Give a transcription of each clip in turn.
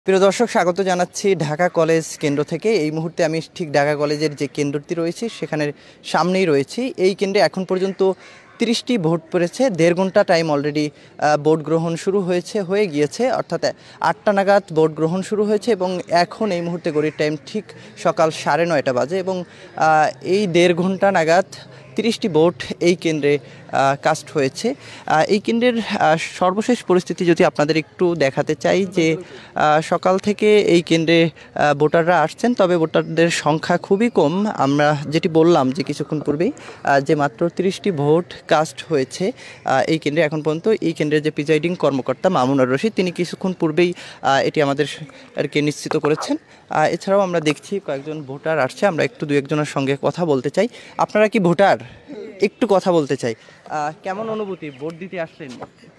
প্রিয় দর্শক, স্বাগত জানাচ্ছি ঢাকা কলেজ কেন্দ্র থেকে। এই মুহূর্তে আমি ঠিক ঢাকা কলেজের যে কেন্দ্রটি রয়েছে সেখানে সামনেই রয়েছি। এই কেন্দ্রে এখন পর্যন্ত 30টি ভোট পড়েছে। 1.5 ঘন্টা টাইম অলরেডি ভোট গ্রহণ শুরু হয়ে গিয়েছে, অর্থাৎ 8টা নাগাদ ভোট গ্রহণ শুরু হয়েছে এবং এখন এই মুহূর্তে ঘড়ির টাইম ঠিক সকাল 9:30 বাজে এবং এই 1.5 ঘন্টা নাগাদ 30টি ভোট এই কেন্দ্রে কাস্ট হয়েছে। এই কেন্দ্রের সর্বশেষ পরিস্থিতি যদি আপনাদের একটু দেখাতে চাই, যে সকাল থেকে এই কেন্দ্রে ভোটাররা আসছেন, তবে ভোটারদের সংখ্যা খুবই কম। আমরা যেটি বললাম যে কিছুক্ষণ পূর্বেই যে মাত্র 30টি ভোট কাস্ট হয়েছে এই কেন্দ্রে এখন পর্যন্ত। এই কেন্দ্রের যে প্রিজাইডিং কর্মকর্তা মামুনুর রশিদ, তিনি কিছুক্ষণ পূর্বেই এটি আমাদেরকে নিশ্চিত করেছেন। এছাড়াও আমরা দেখছি কয়েকজন ভোটার আসছে, আমরা একটু দু একজনের সঙ্গে কথা বলতে চাই। আপনারা কি ভোটার? একটু কথা বলতে চাই। কেমন অনুভূতি, ভোট দিতে আসলেন?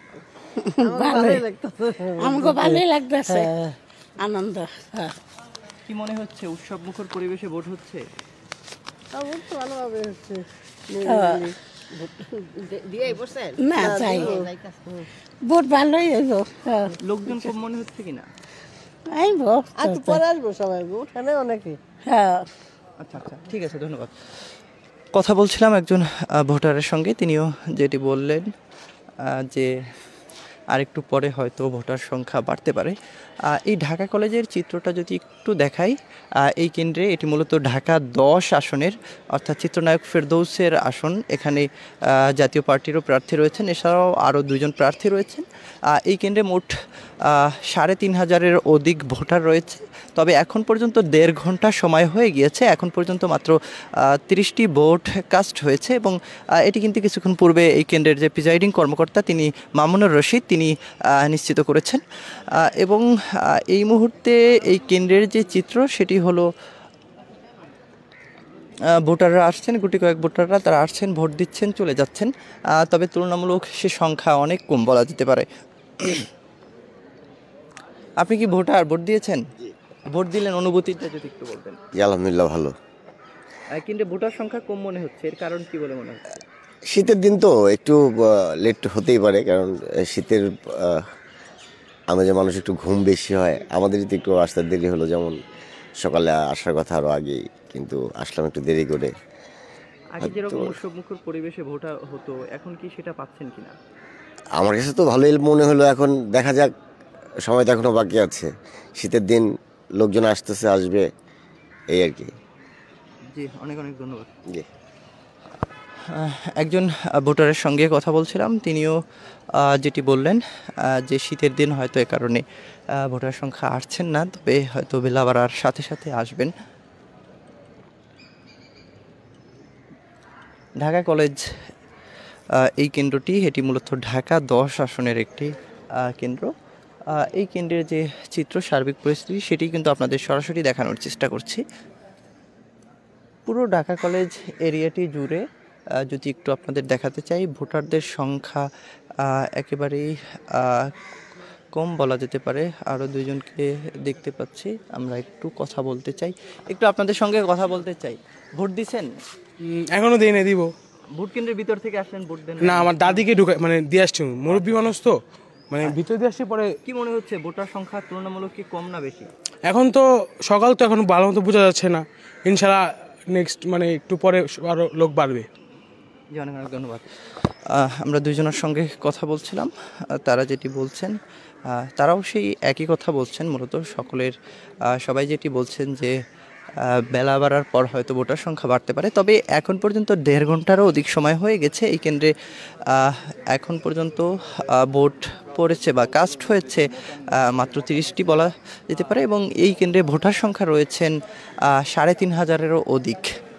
ভালোই লাগতেছে, আনন্দ। কি মনে হচ্ছে, উৎসব মুখর পরিবেশে ভোট হচ্ছে? ভালোভাবে হচ্ছে না, চাই ভোট ভালোই হইব। লোকজন কম মনে হচ্ছে কিনা? আইবো, পরে আসবো সবাই, ওখানে অনেকে। আচ্ছা আচ্ছা, ঠিক আছে, ধন্যবাদ। কথা বলছিলাম একজন ভোটারের সঙ্গে, তিনিও যেটি বললেন যে আরেকটু পরে হয়তো ভোটার সংখ্যা বাড়তে পারে। এই ঢাকা কলেজের চিত্রটা যদি একটু দেখাই, এই কেন্দ্রে এটি মূলত ঢাকা 10 আসনের, অর্থাৎ চিত্রনায়ক ফেরদৌসের আসন। এখানে জাতীয় পার্টিরও প্রার্থী রয়েছেন, এছাড়াও আরও 2 জন প্রার্থী রয়েছেন। এই কেন্দ্রে মোট 3,500-এর অধিক ভোটার রয়েছে। তবে এখন পর্যন্ত 1.5 ঘন্টা সময় হয়ে গিয়েছে, এখন পর্যন্ত মাত্র 30টি ভোট কাস্ট হয়েছে এবং এটি কিন্তু কিছুক্ষণ পূর্বে এই কেন্দ্রের যে প্রিজাইডিং কর্মকর্তা তিনি মামুনুর রশিদ তিনি নিশ্চিত করেছেন। এবং এই মুহূর্তে এই কেন্দ্রের যে চিত্র সেটি হলো, ভোটাররা আসছেন, গুটি কয়েক ভোটাররা তারা আসছেন, ভোট দিচ্ছেন, চলে যাচ্ছেন। তবে তুলনামূলক সে সংখ্যা অনেক কম বলা যেতে পারে। আপনি কি ভোটার? ভোট দিয়েছেন? ভোট দিলেন, অনুভূতিটা যদি একটু বলতেন। আলহামদুলিল্লাহ ভালো। কিন্তু ভোটার সংখ্যা কম মনে হচ্ছে, এর কারণ কি বলে মনে হচ্ছে? শীতের দিন তো একটু লেট হতেই পারে, কারণ শীতের আমাদের মানুষ একটু ঘুম বেশি হয়। আমাদেরই তো একটু আসতে দেরি হলো, যেমন সকালে আসার কথা আরও আগেই, কিন্তু আসলাম একটু দেরি করে। আগে যেরকম উৎসব মুখর পরিবেশে ভোট হতো, এখন কি সেটা পাচ্ছেন কিনা? আমার কাছে তো ভালোই মনে হলো। এখন দেখা যাক, সময় তো এখনও বাকি আছে। শীতের দিন লোকজন আসবে, এই আর কি। জি, অনেক অনেক ধন্যবাদ। জি, একজন ভোটারের সঙ্গে কথা বলছিলাম, তিনিও যেটি বললেন যে শীতের দিন হয়তো এ কারণে ভোটার সংখ্যা আসছেন না, তবে হয়তো বেলা বাড়ার সাথে সাথে আসবেন। ঢাকা কলেজ এই কেন্দ্রটি, এটি মূলত ঢাকা 10 আসনের একটি কেন্দ্র। এই কেন্দ্রের যে চিত্র, সার্বিক পরিস্থিতি সেটি কিন্তু আপনাদের সরাসরি দেখানোর চেষ্টা করছি। পুরো ঢাকা কলেজ এরিয়াটি জুড়ে যদি একটু আপনাদের দেখাতে চাই, ভোটারদের সংখ্যা একেবারেই কম বলা যেতে পারে। আরও 2 জনকে দেখতে পাচ্ছি, আমরা একটু কথা বলতে চাই, একটু আপনাদের সঙ্গে কথা বলতে চাই। ভোট দিছেন? এখনো দেই না, দিব। ভোট কেন্দ্রের ভিতর থেকে আসলেন, ভোট দেন না, আমার দাদিকে ঢুকে দিয়ে আসছি, মুরব্বী মানুষ তো, ভিতরে দিয়ে আসছি। পরে কি মনে হচ্ছে, ভোটার সংখ্যা তুলনামূলক কি কম না বেশি? এখন তো সকাল তো, এখন ভালো মতো বোঝা যাচ্ছে না। ইনশাল্লাহ নেক্সট একটু পরে আরো লোক বাড়বে। জি, অনেক অনেক ধন্যবাদ। আমরা 2 জনের সঙ্গে কথা বলছিলাম, তারা যেটি বলছেন তারাও সেই একই কথা বলছেন। মূলত সবাই যেটি বলছেন যে বেলা বাড়ার পর হয়তো ভোটার সংখ্যা বাড়তে পারে, তবে এখন পর্যন্ত 1.5 ঘন্টারও অধিক সময় হয়ে গেছে। এই কেন্দ্রে এখন পর্যন্ত ভোট পড়েছে বা কাস্ট হয়েছে মাত্র 30টি বলা যেতে পারে এবং এই কেন্দ্রে ভোটার সংখ্যা রয়েছেন 3,500-এরও অধিক।